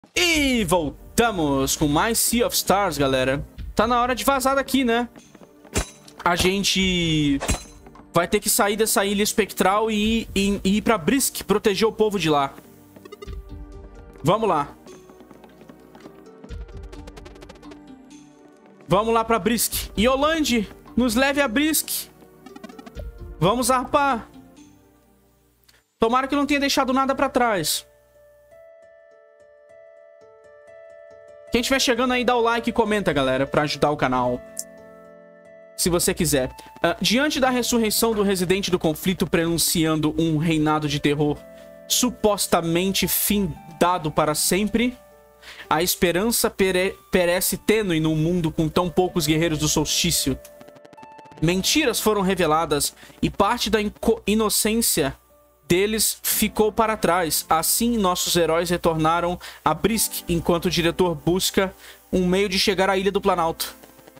E voltamos com mais Sea of Stars, galera. Tá na hora de vazar daqui, né? A gente vai ter que sair dessa ilha espectral e ir pra Brisk, proteger o povo de lá. Vamos lá. Vamos lá pra Brisk. Yolande, nos leve a Brisk. Vamos arpar. Tomara que não tenha deixado nada pra trás. Quem estiver chegando aí, dá o like e comenta, galera, pra ajudar o canal. Se você quiser. Diante da ressurreição do residente do conflito prenunciando um reinado de terror supostamente findado para sempre, a esperança perece tênue num mundo com tão poucos guerreiros do solstício. Mentiras foram reveladas e parte da inocência deles ficou para trás. Assim, nossos heróis retornaram a Brisk, enquanto o diretor busca um meio de chegar à Ilha do Planalto.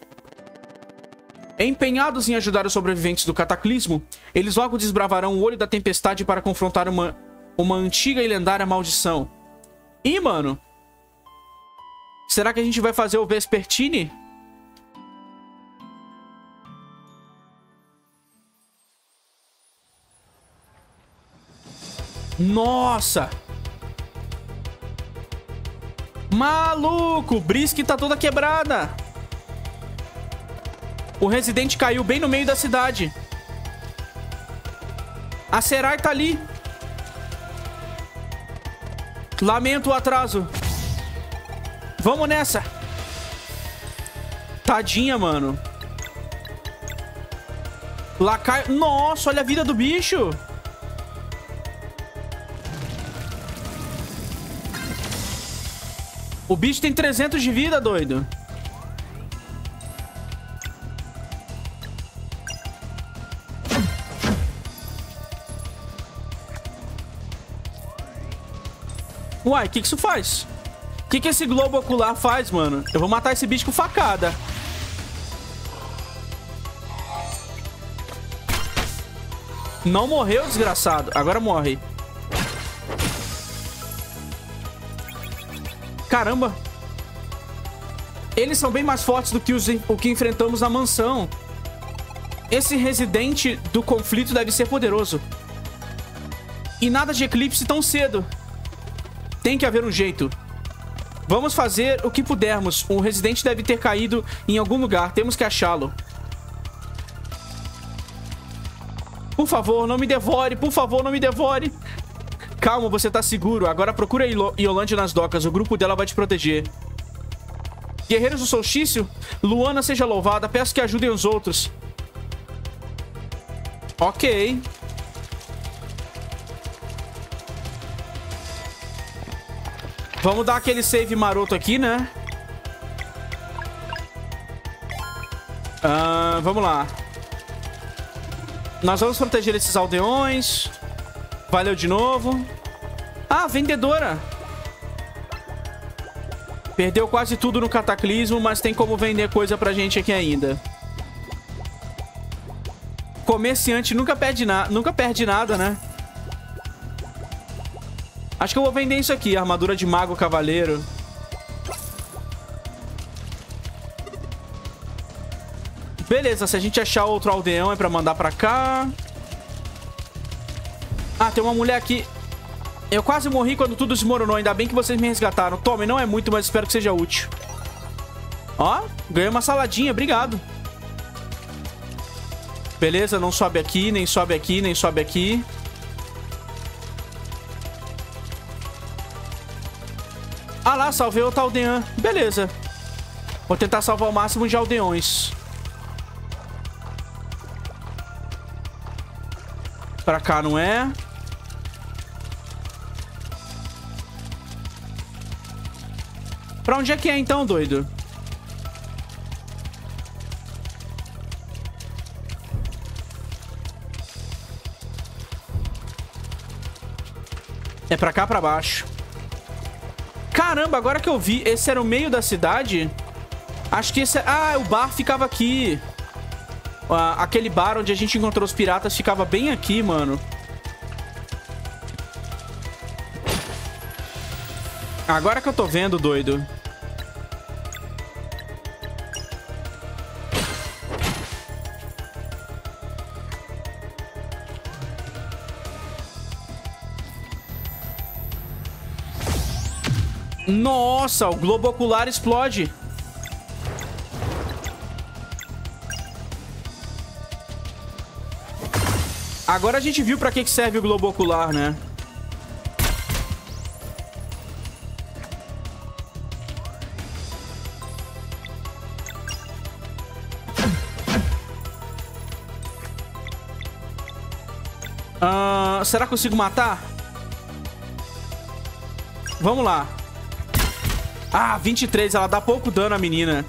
Empenhados em ajudar os sobreviventes do cataclismo, eles logo desbravarão o olho da tempestade para confrontar uma antiga e lendária maldição. Ih, mano! Será que a gente vai fazer o Vespertine? Nossa! Maluco! Brisk tá toda quebrada. O residente caiu bem no meio da cidade. A Serai tá ali. Lamento o atraso. Vamos nessa. Tadinha, mano. Lacai... Nossa, olha a vida do bicho. O bicho tem 300 de vida, doido. Uai, o que isso faz? O que esse globo ocular faz, mano? Eu vou matar esse bicho com facada. Não morreu, desgraçado. Agora morre. Caramba. Eles são bem mais fortes do que o que enfrentamos na mansão. Esse residente do conflito deve ser poderoso. E nada de eclipse tão cedo. Tem que haver um jeito. Vamos fazer o que pudermos. O residente deve ter caído em algum lugar. Temos que achá-lo. Por favor, não me devore. Por favor, não me devore. Calma, você tá seguro. Agora procura Yolande nas docas. O grupo dela vai te proteger. Guerreiros do Solstício, Luana seja louvada. Peço que ajudem os outros. Ok. Vamos dar aquele save maroto aqui, né? Vamos lá. Nós vamos proteger esses aldeões. Valeu de novo. Ah, vendedora. Perdeu quase tudo no cataclismo, mas tem como vender coisa pra gente aqui ainda. Comerciante nunca perde nada, né? Acho que eu vou vender isso aqui, armadura de mago cavaleiro. Beleza, se a gente achar outro aldeão é pra mandar pra cá. Ah, tem uma mulher aqui. Eu quase morri quando tudo desmoronou. Ainda bem que vocês me resgataram. Tome, não é muito, mas espero que seja útil. Ó, ganhei uma saladinha. Obrigado. Beleza, não sobe aqui, nem sobe aqui, nem sobe aqui. Ah lá, salvei outro aldeão. Beleza. Vou tentar salvar o máximo de aldeões. Pra cá não é. Pra onde é que é então, doido? É pra cá, pra baixo. Caramba, agora que eu vi, esse era o meio da cidade? Acho que esse... Ah, o bar ficava aqui. Aquele bar onde a gente encontrou os piratas ficava bem aqui, mano. Agora que eu tô vendo, doido. Nossa, o globo ocular explode. Agora a gente viu pra que serve o globo ocular, né? Será que eu consigo matar? Vamos lá. Ah, 23. Ela dá pouco dano à menina.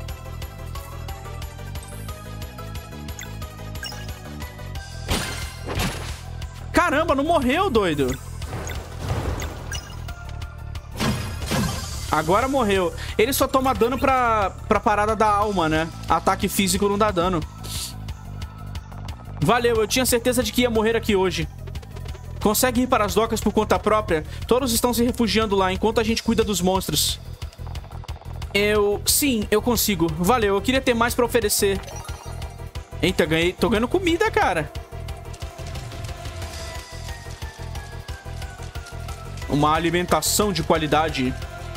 Caramba, não morreu, doido. Agora morreu. Ele só toma dano pra parada da alma, né? Ataque físico não dá dano. Valeu, eu tinha certeza de que ia morrer aqui hoje. Consegue ir para as docas por conta própria? Todos estão se refugiando lá enquanto a gente cuida dos monstros. Sim, eu consigo. Valeu, eu queria ter mais pra oferecer. Eita, ganhei. Tô ganhando comida, cara. Uma alimentação de qualidade.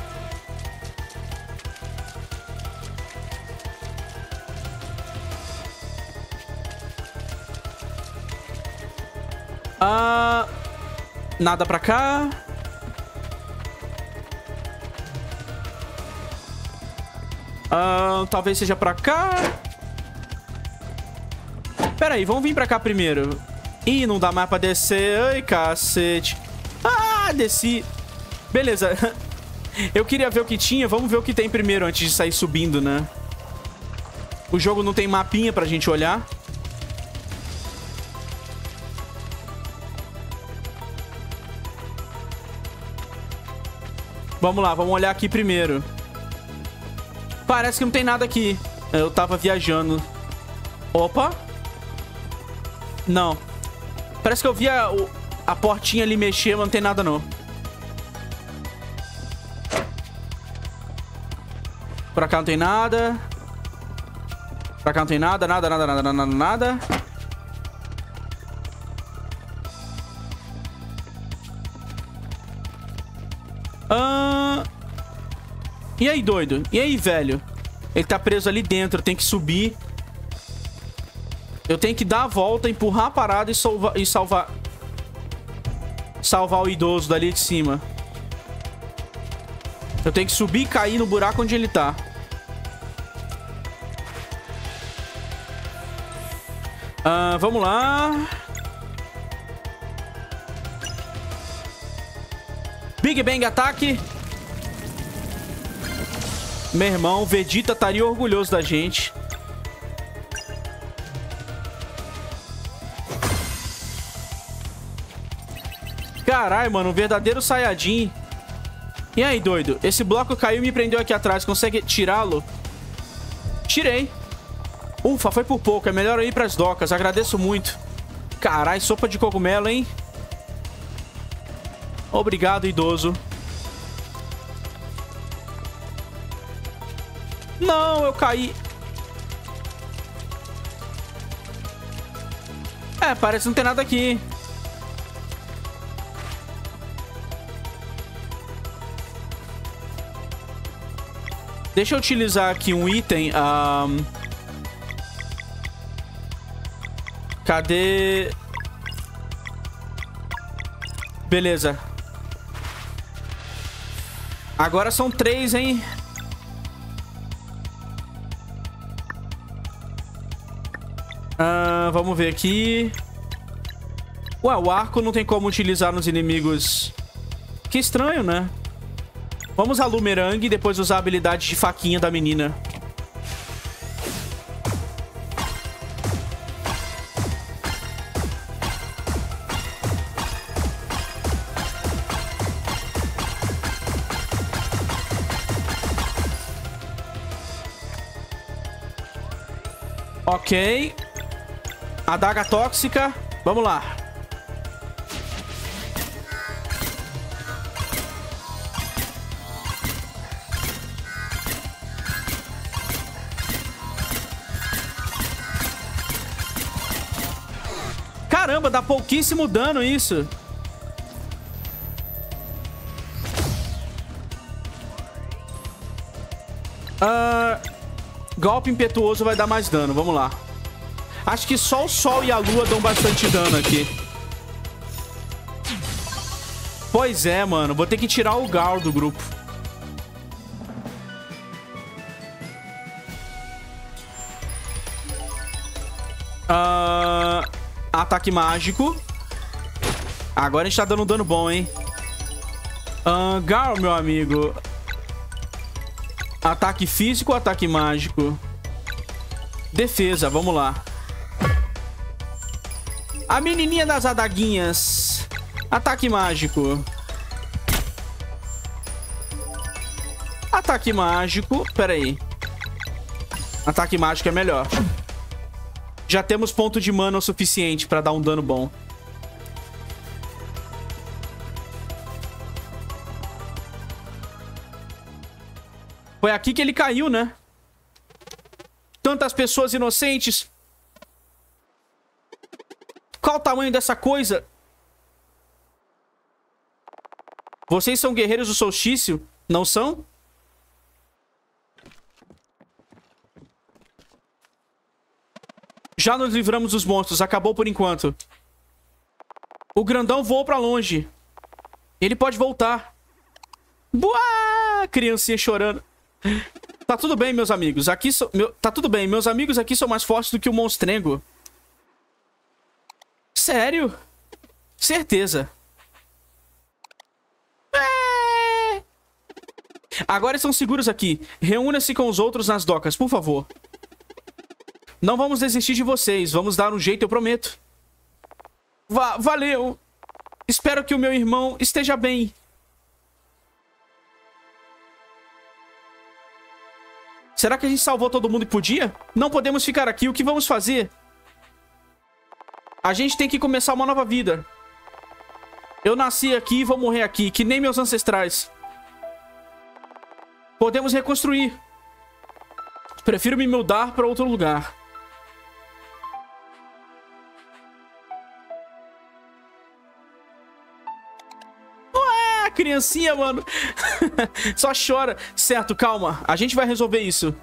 Nada pra cá. Talvez seja pra cá. Pera aí, vamos vir pra cá primeiro. Ih, não dá mais pra descer. Ai, cacete. Ah, desci. Beleza. Eu queria ver o que tinha. Vamos ver o que tem primeiro antes de sair subindo, né? O jogo não tem mapinha pra gente olhar. Vamos lá, vamos olhar aqui primeiro. Parece que não tem nada aqui. Eu tava viajando. Opa. Não. Parece que eu vi a portinha ali mexer, mas não tem nada não. Pra cá não tem nada. Pra cá não tem nada, nada. E aí, doido? E aí, velho? Ele tá preso ali dentro, tem que subir. Eu tenho que dar a volta, empurrar a parada e salvar o idoso dali de cima. Eu tenho que subir e cair no buraco onde ele tá. Vamos lá. Big Bang ataque. Meu irmão, o Vegeta estaria orgulhoso da gente. Caralho, mano, um verdadeiro Saiyajin. E aí, doido? Esse bloco caiu e me prendeu aqui atrás. Consegue tirá-lo? Tirei. Ufa, foi por pouco. É melhor eu ir pras docas. Agradeço muito. Caralho, sopa de cogumelo, hein? Obrigado, idoso. Não, eu caí. Parece que não tem nada aqui. Deixa eu utilizar aqui um item. Cadê? Beleza. Agora são 3, hein? Vamos ver aqui. Ué, o arco não tem como utilizar nos inimigos. Que estranho, né? Vamos usar Lumerang e depois usar a habilidade de faquinha da menina. Ok. Adaga tóxica. Vamos lá. Caramba, dá pouquíssimo dano isso. Golpe impetuoso vai dar mais dano, vamos lá. Acho que só o sol e a lua dão bastante dano aqui. Pois é, mano, vou ter que tirar o Gal do grupo. Ataque mágico. Agora a gente tá dando um dano bom, hein? Gal, meu amigo. Ataque físico ou ataque mágico? Defesa, vamos lá. A menininha das adaguinhas. Ataque mágico. Ataque mágico. Pera aí. Ataque mágico é melhor. Já temos ponto de mana o suficiente pra dar um dano bom. Foi aqui que ele caiu, né? Tantas pessoas inocentes. Qual o tamanho dessa coisa? Vocês são guerreiros do solstício? Não são? Já nos livramos dos monstros. Acabou por enquanto. O grandão voou pra longe. Ele pode voltar. Buá! Criancinha chorando. Tá tudo bem, meus amigos. Tá tudo bem. Meus amigos aqui são mais fortes do que o monstrengo. Sério? Certeza. Agora estão seguros aqui. Reúna-se com os outros nas docas, por favor. Não vamos desistir de vocês. Vamos dar um jeito, eu prometo. Valeu. Espero que o meu irmão esteja bem. Será que a gente salvou todo mundo que podia? Não podemos ficar aqui. O que vamos fazer? A gente tem que começar uma nova vida. Eu nasci aqui e vou morrer aqui, que nem meus ancestrais. Podemos reconstruir. Prefiro me mudar para outro lugar. Ué, criancinha, mano. Só chora. Certo, calma. A gente vai resolver isso.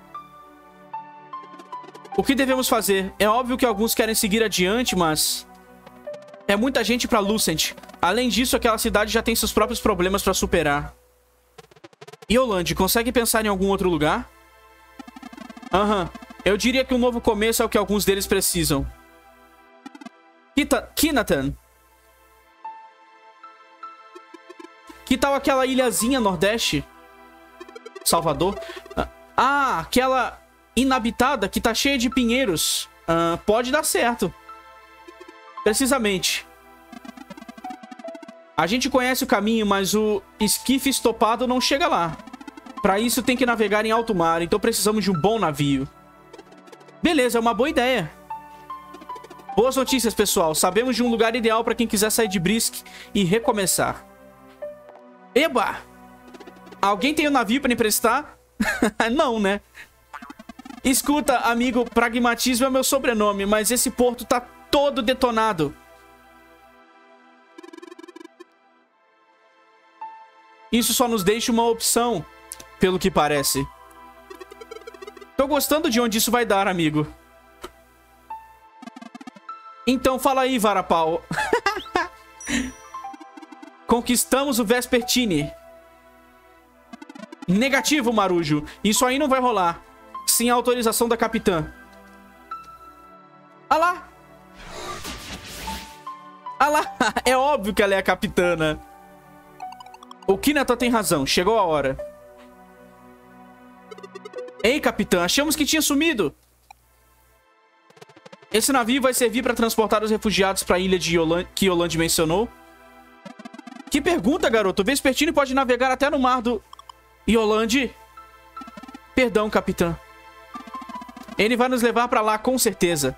O que devemos fazer? É óbvio que alguns querem seguir adiante, mas... é muita gente pra Lucent. Além disso, aquela cidade já tem seus próprios problemas pra superar. Yolande, consegue pensar em algum outro lugar? Eu diria que um novo começo é o que alguns deles precisam. Kinatan. Que tal aquela ilhazinha nordeste? Salvador? Aquela inabitada que tá cheia de pinheiros. Pode dar certo. Precisamente. A gente conhece o caminho, mas o esquife estopado não chega lá. Pra isso tem que navegar em alto mar, então precisamos de um bom navio. Beleza, é uma boa ideia. Boas notícias, pessoal. Sabemos de um lugar ideal pra quem quiser sair de Brisk e recomeçar. Eba! Alguém tem um navio pra emprestar? Não, né? Escuta, amigo, pragmatismo é meu sobrenome, mas esse porto tá todo detonado. Isso só nos deixa uma opção, pelo que parece. Tô gostando de onde isso vai dar, amigo. Então fala aí, Varapau. Conquistamos o Vespertine. Negativo, Marujo. Isso aí não vai rolar. Sem a autorização da capitã. Ah lá. Ah lá. É óbvio que ela é a capitana. O Kinatan tem razão. Chegou a hora. Ei, capitã. Achamos que tinha sumido. Esse navio vai servir para transportar os refugiados para a ilha de que Yolande mencionou. Que pergunta, garoto. O Vespertine pode navegar até no mar do... Yolande? Perdão, capitã. Ele vai nos levar pra lá, com certeza.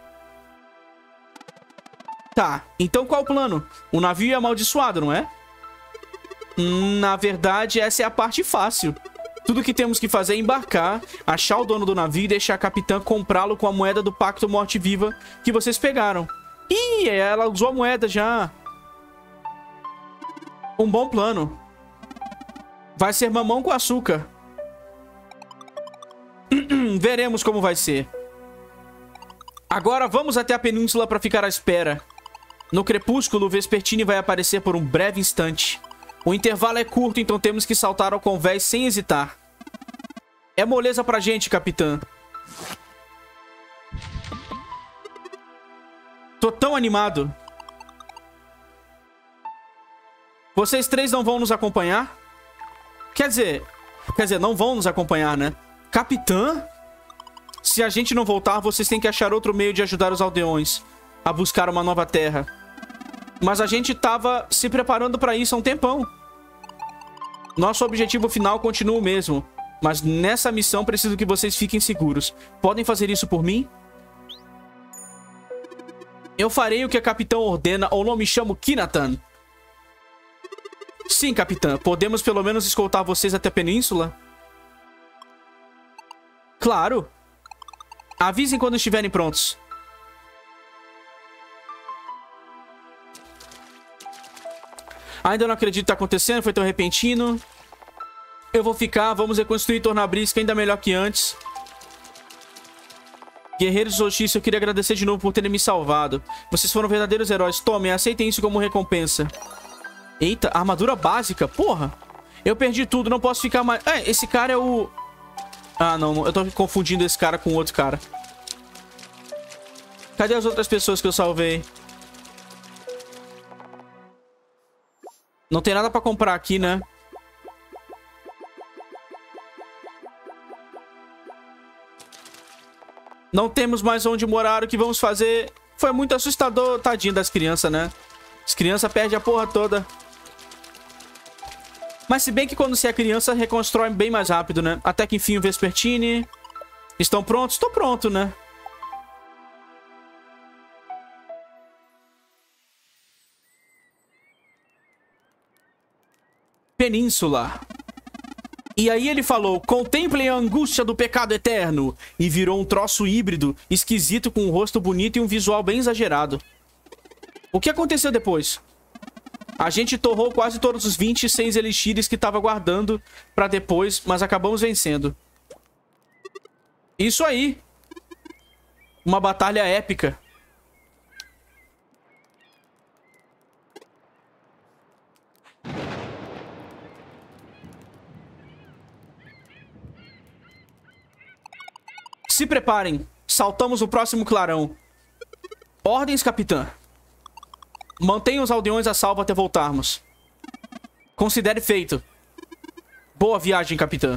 Tá, então qual o plano? O navio é amaldiçoado, não é? Na verdade, essa é a parte fácil. Tudo que temos que fazer é embarcar, achar o dono do navio e deixar a capitã comprá-lo com a moeda do Pacto Morte-Viva que vocês pegaram. Ih, ela usou a moeda já. Um bom plano. Vai ser mamão com açúcar. Veremos como vai ser. Agora vamos até a península para ficar à espera. No crepúsculo, o Vespertine vai aparecer por um breve instante. O intervalo é curto, então temos que saltar ao convés sem hesitar. É moleza pra gente, capitã. Tô tão animado. Vocês três não vão nos acompanhar? Quer dizer, não vão nos acompanhar, né? Capitã? Se a gente não voltar, vocês têm que achar outro meio de ajudar os aldeões a buscar uma nova terra. Mas a gente tava se preparando pra isso há um tempão. Nosso objetivo final continua o mesmo. Mas nessa missão preciso que vocês fiquem seguros. Podem fazer isso por mim? Eu farei o que a capitã ordena ou não me chamo Kinatan. Sim, capitã. Podemos pelo menos escoltar vocês até a península? Claro. Avisem quando estiverem prontos. Ainda não acredito que tá acontecendo, foi tão repentino. Eu vou ficar, vamos reconstruir Tornabrisca ainda melhor que antes. Guerreiros de Solstício, eu queria agradecer de novo por terem me salvado. Vocês foram verdadeiros heróis. Tomem, aceitem isso como recompensa. Eita, armadura básica, porra. Eu perdi tudo, não posso ficar mais... É, esse cara é o... Ah, não, eu tô confundindo esse cara com outro cara. Cadê as outras pessoas que eu salvei? Não tem nada pra comprar aqui, né? Não temos mais onde morar, o que vamos fazer? Foi muito assustador, tadinho das crianças, né? As crianças perdem a porra toda. Mas se bem que quando você é criança, reconstrói bem mais rápido, né? Até que enfim o Vespertine. Estão prontos? Estou pronto, né? Península. E aí ele falou, contemplem a angústia do pecado eterno. E virou um troço híbrido, esquisito, com um rosto bonito e um visual bem exagerado. O que aconteceu depois? A gente torrou quase todos os 26 elixires que tava guardando pra depois, mas acabamos vencendo. Isso aí. Uma batalha épica. Se preparem. Saltamos o próximo clarão. Ordens, capitã. Mantenha os aldeões a salvo até voltarmos. Considere feito. Boa viagem, capitã.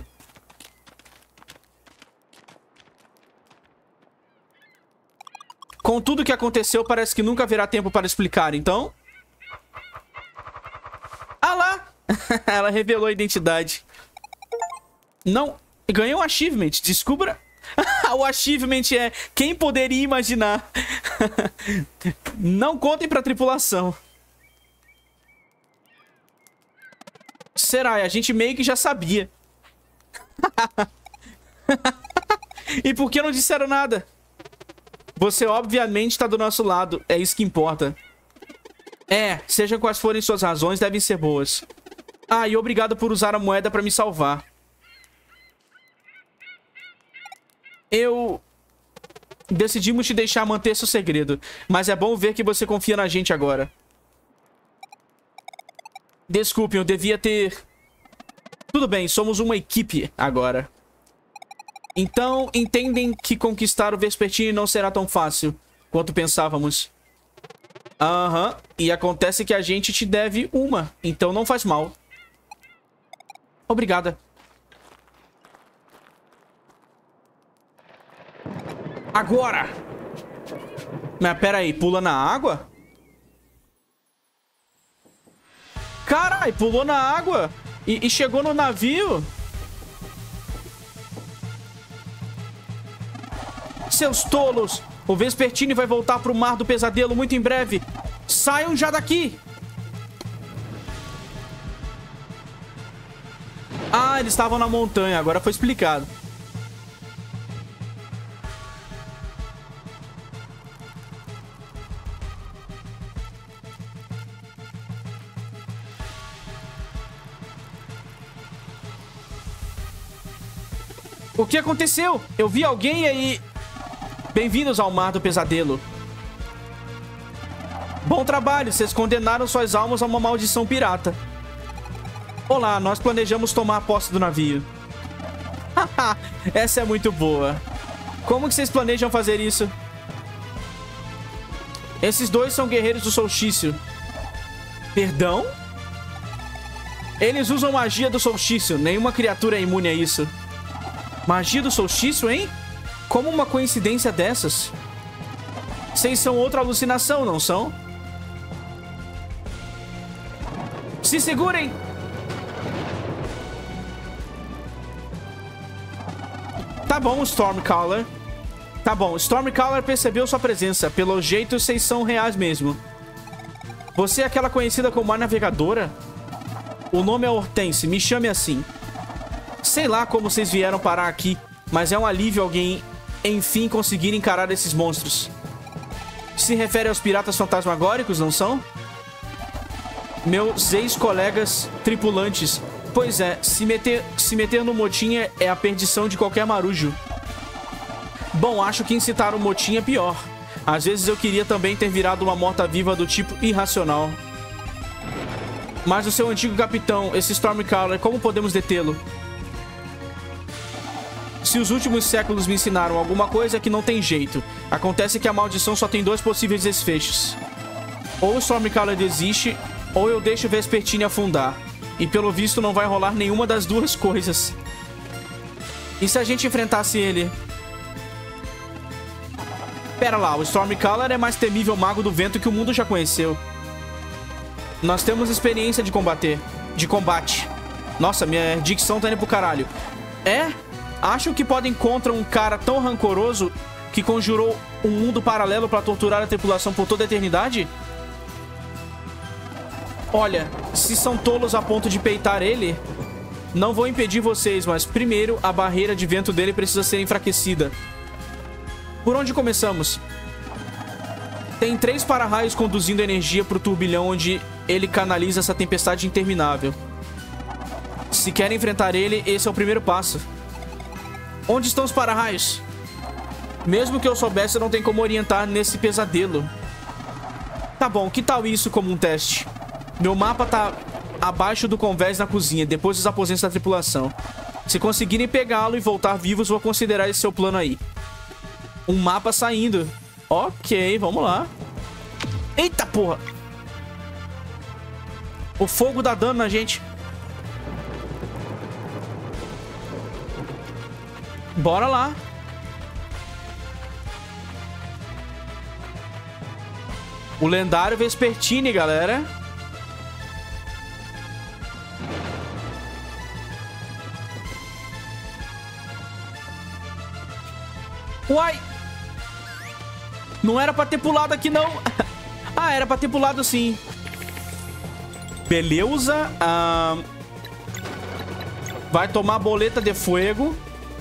Com tudo que aconteceu, parece que nunca haverá tempo para explicar, então... Ah lá! Ela revelou a identidade. Não... Ganhou um achievement. Descubra... O achievement é... Quem poderia imaginar? Não contem pra tripulação. Será? A gente meio que já sabia. E por que não disseram nada? Você obviamente tá do nosso lado. É isso que importa. É, seja quais forem suas razões, devem ser boas. Ah, e obrigado por usar a moeda pra me salvar. Decidimos te deixar manter seu segredo. Mas é bom ver que você confia na gente agora. Desculpem, eu devia ter... Tudo bem, somos uma equipe agora. Então, entendem que conquistar o Vespertine não será tão fácil quanto pensávamos. Aham. E acontece que a gente te deve uma. Então não faz mal. Obrigada. Agora! Mas pera aí, pula na água? Carai, pulou na água e chegou no navio. Seus tolos! O Vespertine vai voltar pro Mar do Pesadelo muito em breve. Saiam já daqui! Ah, eles estavam na montanha, agora foi explicado. O que aconteceu? Eu vi alguém aí... Bem-vindos ao Mar do Pesadelo. Bom trabalho, vocês condenaram suas almas a uma maldição pirata. Olá, nós planejamos tomar posse do navio. Haha, essa é muito boa. Como que vocês planejam fazer isso? Esses dois são guerreiros do solstício. Perdão? Eles usam magia do solstício. Nenhuma criatura é imune a isso. Magia do solstício, hein? Como uma coincidência dessas? Vocês são outra alucinação, não são? Se segurem! Tá bom, Stormcaller. Tá bom, Stormcaller percebeu sua presença. Pelo jeito, vocês são reais mesmo. Você é aquela conhecida como a navegadora? O nome é Hortense, me chame assim. Sei lá como vocês vieram parar aqui, mas é um alívio alguém, enfim, conseguir encarar esses monstros. Se refere aos piratas fantasmagóricos, não são? Meus ex-colegas tripulantes. Pois é, se meter no motim é a perdição de qualquer marujo. Bom, acho que incitar o motim é pior. Às vezes eu queria também ter virado uma morta-viva do tipo irracional. Mas o seu antigo capitão, esse Stormcaller, como podemos detê-lo? Se os últimos séculos me ensinaram alguma coisa, é que não tem jeito. Acontece que a maldição só tem dois possíveis desfechos. Ou o Stormcaller desiste, ou eu deixo o Vespertine afundar. E pelo visto não vai rolar nenhuma das duas coisas. E se a gente enfrentasse ele? Pera lá, o Stormcaller é mais temível mago do vento que o mundo já conheceu. Nós temos experiência de combate. Nossa, minha dicção tá indo pro caralho. É? Acham que podem contra um cara tão rancoroso que conjurou um mundo paralelo pra torturar a tripulação por toda a eternidade? Olha, se são tolos a ponto de peitar ele, não vou impedir vocês, mas primeiro a barreira de vento dele precisa ser enfraquecida. Por onde começamos? Tem 3 para-raios conduzindo energia pro turbilhão onde ele canaliza essa tempestade interminável. Se querem enfrentar ele, esse é o primeiro passo. Onde estão os para-raios? Mesmo que eu soubesse, não tem como orientar nesse pesadelo. Tá bom, que tal isso como um teste? Meu mapa tá abaixo do convés na cozinha, depois dos aposentos da tripulação. Se conseguirem pegá-lo e voltar vivos, vou considerar esse seu plano aí. Um mapa saindo. Ok, vamos lá. Eita porra! O fogo dá dano na gente. Bora lá. O lendário Vespertine, galera. Uai! Não era pra ter pulado aqui, não. Ah, era pra ter pulado sim. Beleza. Vai tomar boleta de fogo.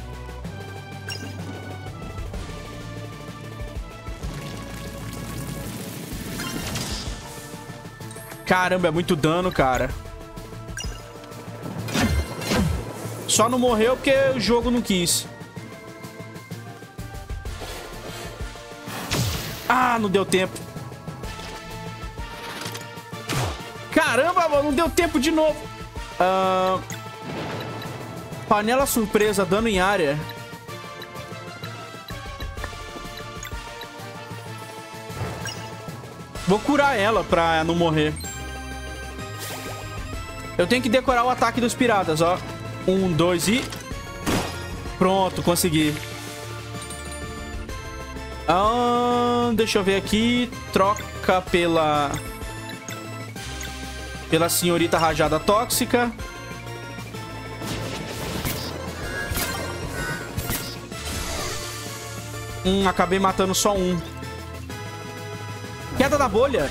Caramba, é muito dano, cara. Só não morreu porque o jogo não quis. Ah, não deu tempo. Caramba, mano, não deu tempo de novo. Panela surpresa, dano em área. Vou curar ela pra não morrer. Eu tenho que decorar o ataque dos piratas, ó. 1, 2 e... Pronto, consegui. Deixa eu ver aqui. Troca pela senhorita rajada tóxica. Acabei matando só um. Queda da bolha.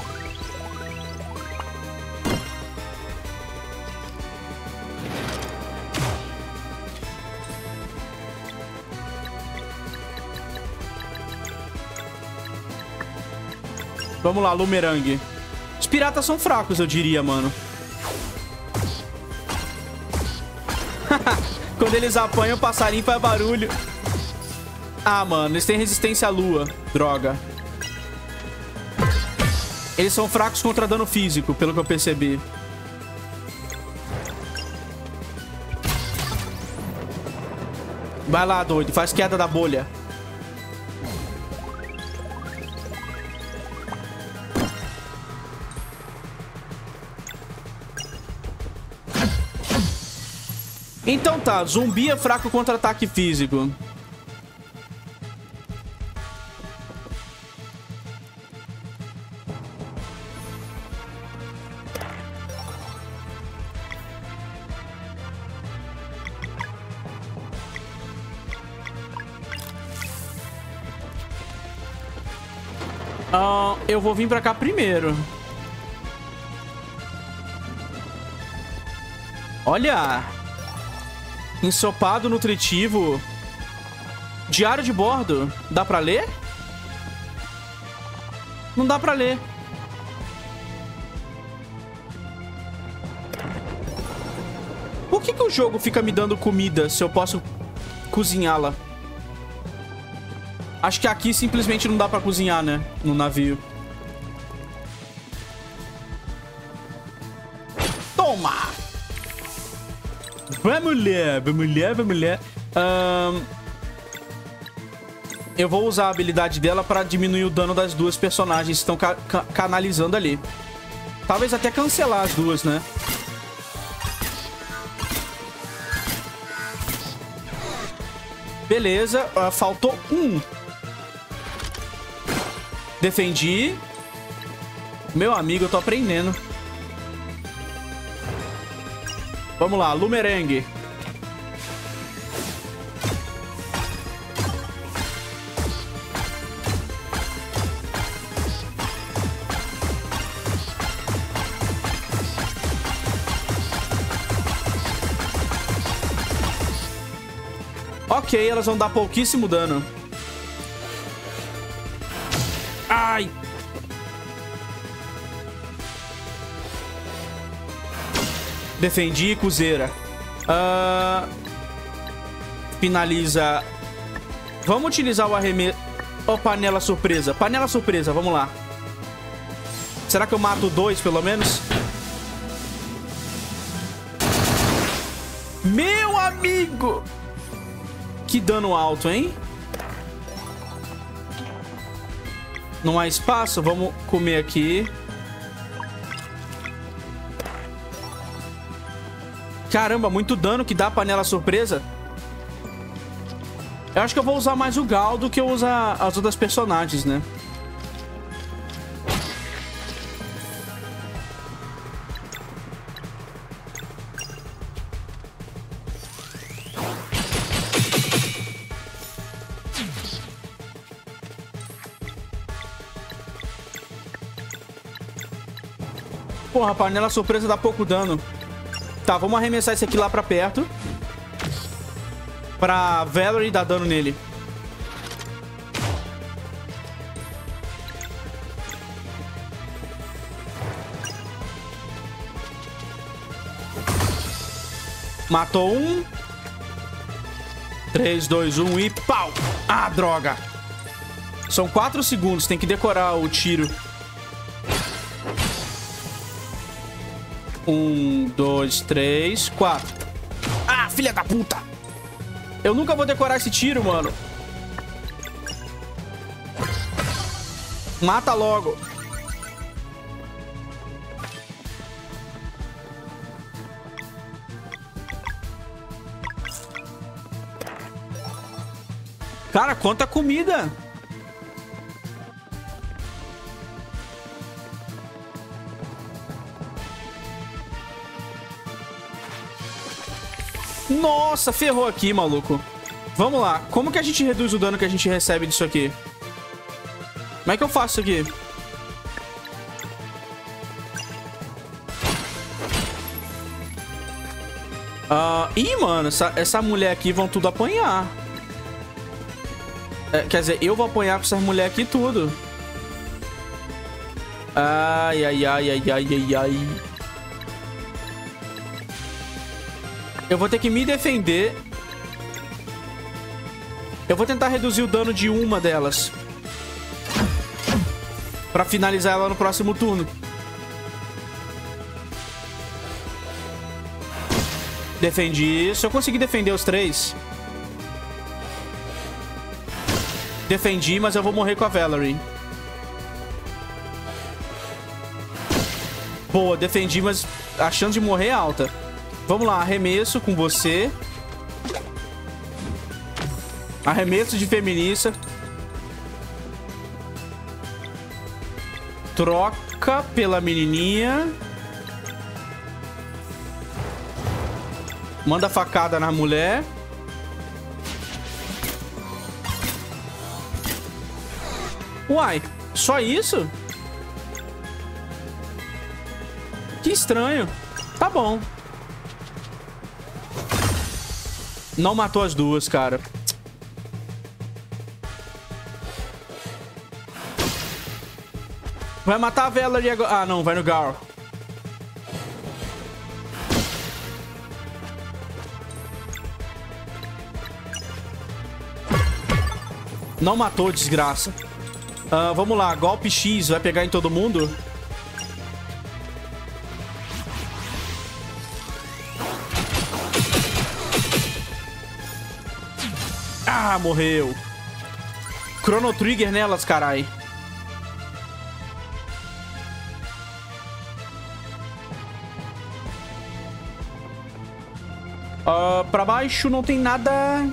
Vamos lá, Lumerangue. Os piratas são fracos, eu diria, mano. quando eles apanham, o passarinho faz barulho. Ah, mano, eles têm resistência à lua. Droga. Eles são fracos contra dano físico, pelo que eu percebi. Vai lá, doido. Faz queda da bolha. Então tá, zumbi é fraco contra ataque físico. Eu vou vir pra cá primeiro. Olha! Ensopado nutritivo. Diário de bordo. Dá pra ler? Não dá pra ler. Por que o jogo fica me dando comida se eu posso cozinhá-la? Acho que aqui simplesmente não dá pra cozinhar, né? No navio. Toma! Vamos lá, vamos lá, vamos lá. Eu vou usar a habilidade dela pra diminuir o dano das duas personagens que estão canalizando ali. Talvez até cancelar as duas, né? Beleza, faltou um. Defendi. Meu amigo, eu tô aprendendo. Vamos lá, Lumerengue. Ok, elas vão dar pouquíssimo dano. Ai! Defendi, Cuzeira. Finaliza. Vamos utilizar o arremesso. Oh, panela surpresa. Panela surpresa, vamos lá. Será que eu mato dois, pelo menos? Meu amigo! Que dano alto, hein? Não há espaço? Vamos comer aqui. Caramba, muito dano que dá a panela surpresa. Eu acho que eu vou usar mais o Gal do que eu usar as outras personagens, né? Porra, a panela surpresa dá pouco dano. Tá, vamos arremessar esse aqui lá pra perto. Pra Valerie dar dano nele. Matou um. 3, 2, 1 e pau! Ah, droga! São 4 segundos, tem que decorar o tiro. 1, 2, 3, 4. Ah, filha da puta! Eu nunca vou decorar esse tiro, mano. Mata logo. Cara, quanta comida! Nossa, ferrou aqui, maluco. Vamos lá. Como que a gente reduz o dano que a gente recebe disso aqui? Como é que eu faço isso aqui? Ih, mano, essa mulher aqui vão tudo apanhar. Quer dizer, eu vou apanhar com essas mulheres aqui tudo. Ai, ai, ai, ai, ai, ai, ai. Eu vou ter que me defender Eu vou tentar reduzir o dano de uma delas. Pra finalizar ela no próximo turno. Defendi. Se eu conseguir defender os 3. Defendi, mas eu vou morrer com a Valerie. Boa, defendi, mas a chance de morrer é alta. Vamos lá, arremesso com você. Arremesso de feminista. Troca pela menininha. Manda facada na mulher. Uai, só isso? Que estranho. Tá bom. Não matou as duas, cara. Vai matar a Valerie agora. Ah, não. Vai no Gar. Não matou, desgraça. Vamos lá. Golpe X. Vai pegar em todo mundo? Ah, morreu. Chrono Trigger nelas, carai. Pra baixo não tem nada.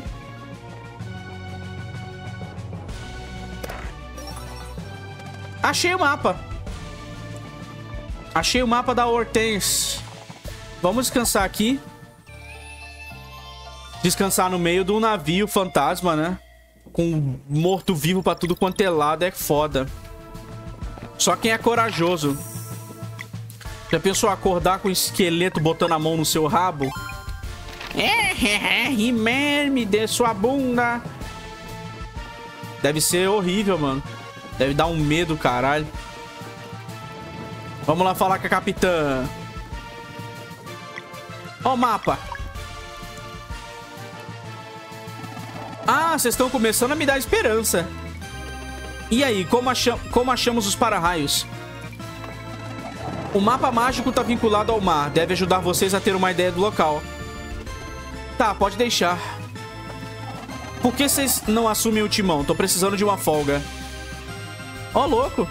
Achei o mapa. Achei o mapa da Hortense. Vamos descansar aqui. Descansar no meio de um navio fantasma, né? Com morto-vivo pra tudo quanto é lado é foda. Só quem é corajoso. Já pensou acordar com um esqueleto botando a mão no seu rabo? He-Man, me dê sua bunda. Deve ser horrível, mano. Deve dar um medo, caralho. Vamos lá falar com a capitã. Ó o mapa. Ah, vocês estão começando a me dar esperança. E aí, como achamos os para-raios? O mapa mágico tá vinculado ao mar. Deve ajudar vocês a ter uma ideia do local. Tá, pode deixar. Por que vocês não assumem o timão? Tô precisando de uma folga. Ó, louco.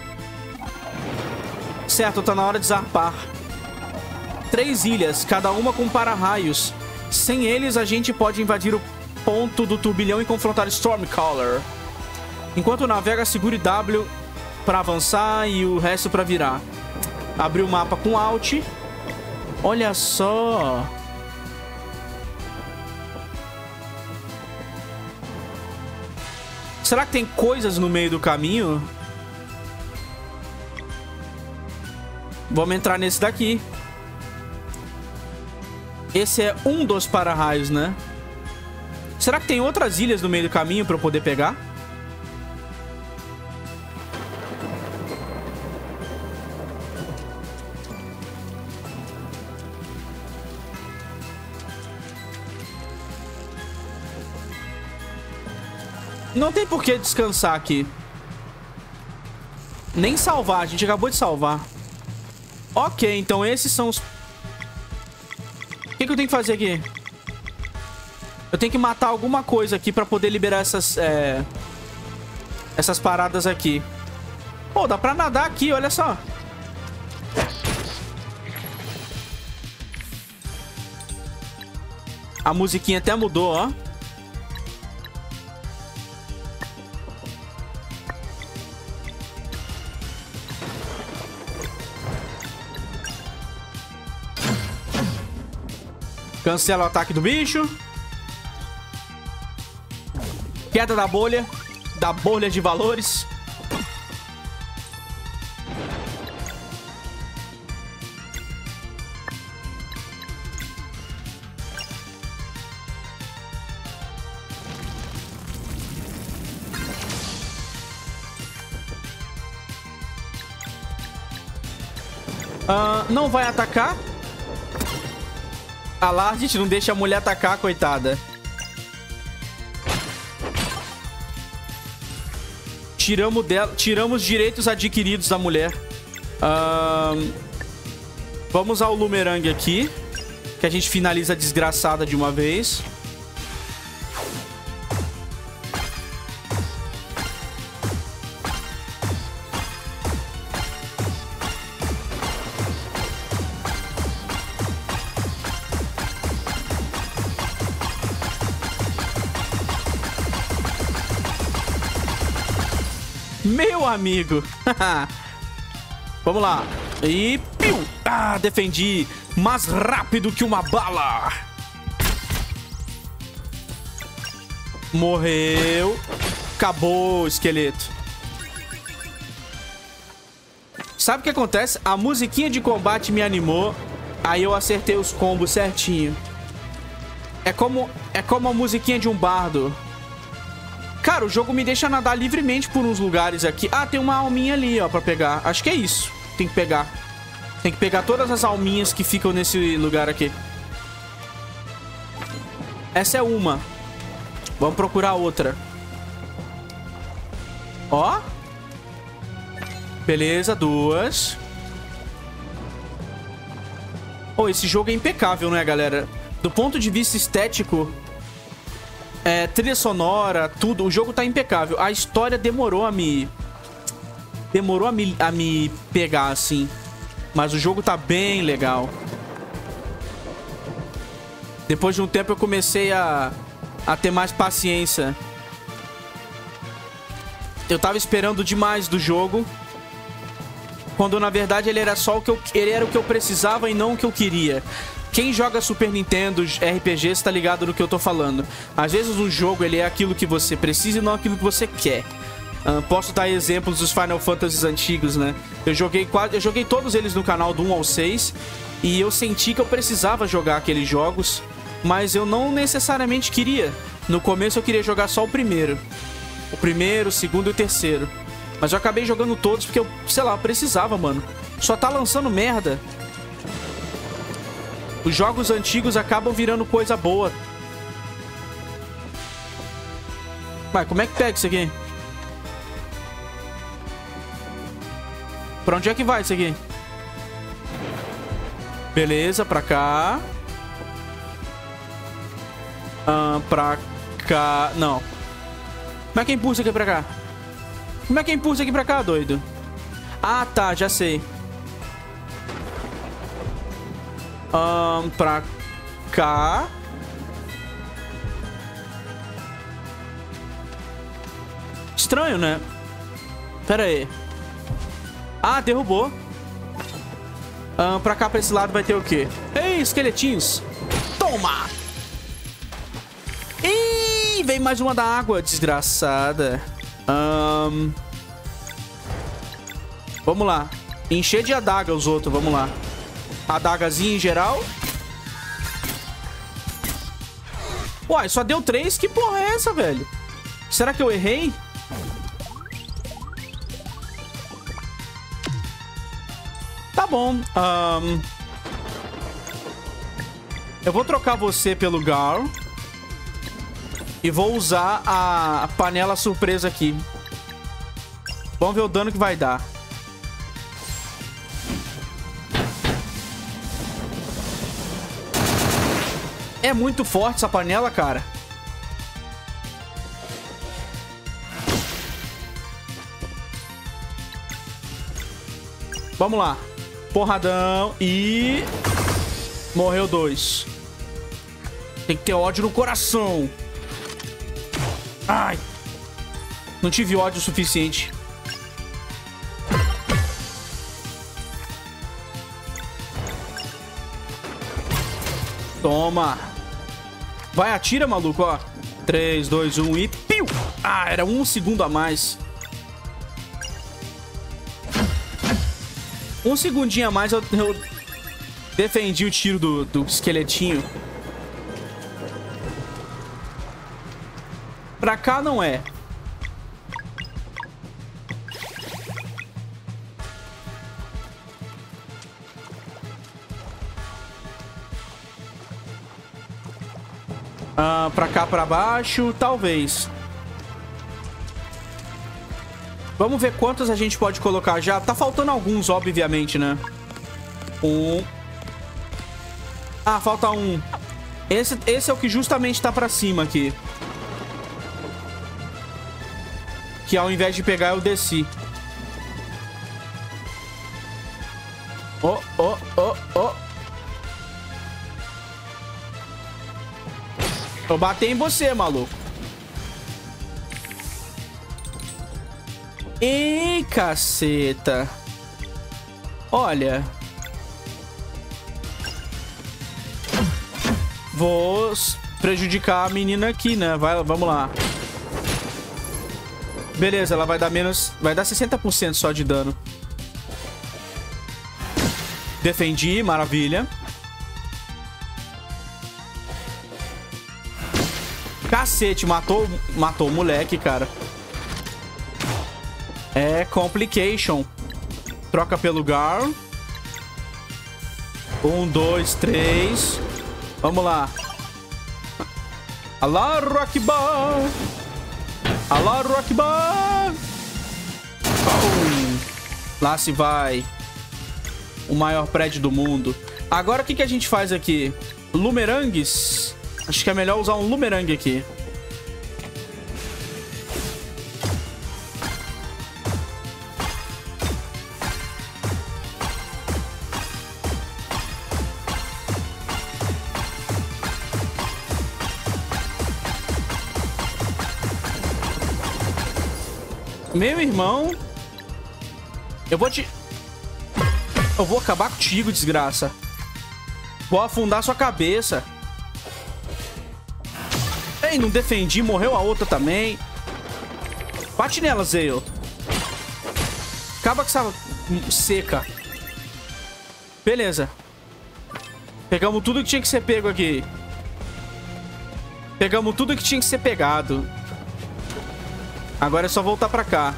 Certo, tá na hora de zarpar. 3 ilhas, cada uma com para-raios. Sem eles, a gente pode invadir o ponto do turbilhão e confrontar Stormcaller. Enquanto navega, segure W pra avançar e o resto pra virar. Abrir o mapa com Alt. Olha só. Será que tem coisas no meio do caminho? Vamos entrar nesse daqui. Esse é um dos para-raios, né? Será que tem outras ilhas no meio do caminho pra eu poder pegar? Não tem por que descansar aqui. Nem salvar, a gente acabou de salvar. Ok, então esses são os... O que eu tenho que fazer aqui? Eu tenho que matar alguma coisa aqui pra poder liberar essas paradas aqui. Pô, dá pra nadar aqui, olha só. A musiquinha até mudou, ó. Cancela o ataque do bicho. Queda da bolha. Da bolha de valores. Não vai atacar. Ah lá, gente, não deixa a mulher atacar, coitada. Tiramos direitos adquiridos da mulher. Vamos ao Lumerang aqui. Que a gente finaliza a desgraçada de uma vez. Meu amigo. Vamos lá. E... piu! Ah, defendi. Mais rápido que uma bala. Morreu. Acabou, esqueleto. Sabe o que acontece? A musiquinha de combate me animou. Aí eu acertei os combos certinho. É como a musiquinha de um bardo. Cara, o jogo me deixa nadar livremente por uns lugares aqui. Ah, tem uma alminha ali, ó, pra pegar. Acho que é isso. Tem que pegar. Tem que pegar todas as alminhas que ficam nesse lugar aqui. Essa é uma. Vamos procurar outra. Ó. Beleza, duas. Oh, esse jogo é impecável, né, galera? Do ponto de vista estético... trilha sonora, tudo. O jogo tá impecável. A história demorou a me... pegar, assim. Mas o jogo tá bem legal. Depois de um tempo eu comecei a ter mais paciência. Eu tava esperando demais do jogo. Quando na verdade ele era só o que ele era o que eu precisava e não o que eu queria. Quem joga Super Nintendo RPGs tá ligado no que eu tô falando. Às vezes um jogo ele é aquilo que você precisa e não aquilo que você quer. Posso dar exemplos dos Final Fantasies antigos, né? Eu joguei todos eles no canal do 1 ao 6. E eu senti que eu precisava jogar aqueles jogos. Mas eu não necessariamente queria. No começo eu queria jogar só o primeiro. O primeiro, o segundo e o terceiro. Mas eu acabei jogando todos porque eu, sei lá, eu precisava, mano. Só tá lançando merda. Os jogos antigos acabam virando coisa boa. Vai, como é que pega isso aqui? Pra onde é que vai isso aqui? Beleza, pra cá. Pra cá... Não. Como é que impulsa aqui pra cá? Como é que impulsa aqui pra cá, doido? Ah, tá, já sei. Pra cá. Estranho, né? Pera aí. Ah, derrubou. Pra cá, pra esse lado vai ter o quê? Ei, esqueletinhos. Toma! Ih, vem mais uma da água, desgraçada. Vamos lá. Encher de adaga os outros, vamos lá. Adagazinha em geral. Uai, só deu 3? Que porra é essa, velho? Será que eu errei? Tá bom. Eu vou trocar você pelo Gar. E vou usar a panela surpresa aqui. Vamos ver o dano que vai dar. É muito forte essa panela, cara. Vamos lá. Porradão e... Morreu 2. Tem que ter ódio no coração. Ai. Não tive ódio o suficiente. Toma. Vai, atira, maluco, ó. 3, 2, 1 e... Piu! Ah, era 1 segundo a mais. 1 segundinho a mais eu defendi o tiro do esqueletinho. Pra cá não é. Pra cá, pra baixo, talvez. Vamos ver quantos a gente pode colocar já. Tá faltando alguns, obviamente, né? Um. Ah, falta um. Esse é o que justamente tá pra cima aqui. Que ao invés de pegar, eu desci. Oh, oh, oh, oh. Eu bati em você, maluco. Ei, caceta. Olha. Vou prejudicar a menina aqui, né? Vamos lá. Beleza, ela vai dar menos... Vai dar 60% só de dano. Defendi, maravilha. Cacete, matou o moleque, cara. É complication. Troca pelo Gar. 1, 2, 3. Vamos lá. Allahu Akbar. Allahu Akbar. Lá se vai. O maior prédio do mundo. Agora o que a gente faz aqui? Lumerangues. Acho que é melhor usar um lumerangue aqui. Meu irmão. Eu vou acabar contigo, desgraça. Vou afundar sua cabeça. Ei, não defendi. Morreu a outra também. Bate nela, Zale. Acaba com essa seca. Beleza. Pegamos tudo que tinha que ser pego aqui. Pegamos tudo que tinha que ser pegado. Agora é só voltar pra cá.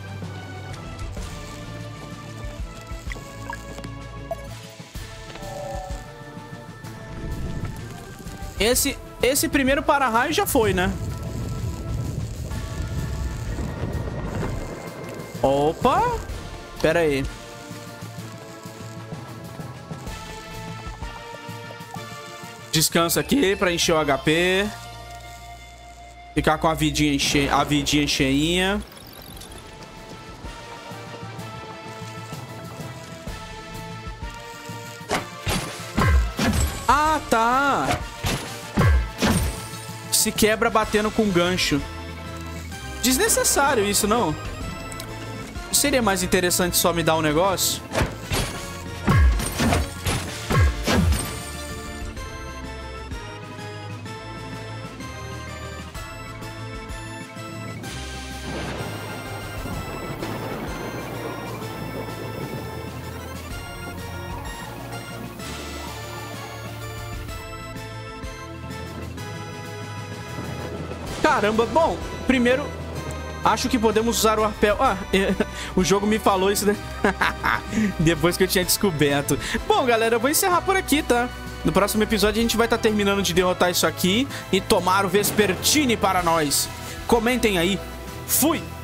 Esse primeiro para-raio já foi, né? Opa! Pera aí. Descansa aqui pra encher o HP. Ficar com a vidinha cheinha. Ah, tá. Se quebra batendo com gancho. Desnecessário isso, não? Seria mais interessante só me dar um negócio? Caramba, bom, primeiro acho que podemos usar o arpel. Ah, o jogo me falou isso, né? Depois que eu tinha descoberto. Bom, galera, eu vou encerrar por aqui, tá? No próximo episódio a gente vai estar terminando de derrotar isso aqui e tomar o Vespertine para nós. Comentem aí. Fui!